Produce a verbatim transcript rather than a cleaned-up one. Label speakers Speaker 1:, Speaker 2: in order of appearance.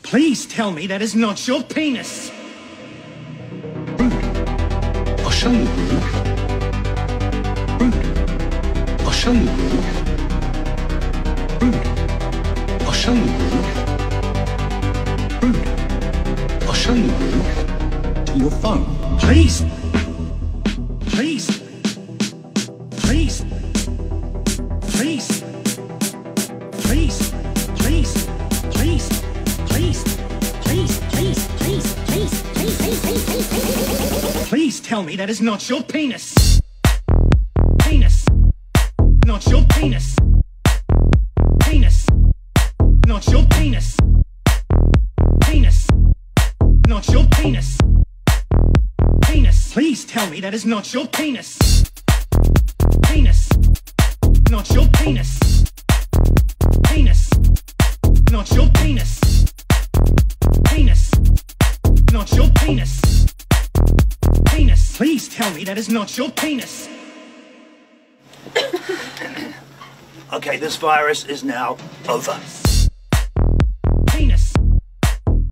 Speaker 1: Please tell me that is not your penis.
Speaker 2: Rude. I'll show you, rude. Rude. I'll show you, rude. Rude. I'll show you, rude. Rude. I'll show you, rude. To your phone.
Speaker 1: Please. Please. Please. Please. Please. Please. Please. Please. Please. Please. Please. Please. Please. Please. Please. Please. Please tell me that is not your penis. Penis. Not your penis. Penis. Not your penis. Penis. Not your penis. Penis. Please tell me that is not your penis. Penis. Not your penis. Penis. Not your penis. Penis. Not your penis. Penis. Please tell me that is not your penis.
Speaker 3: Okay, this virus is now over.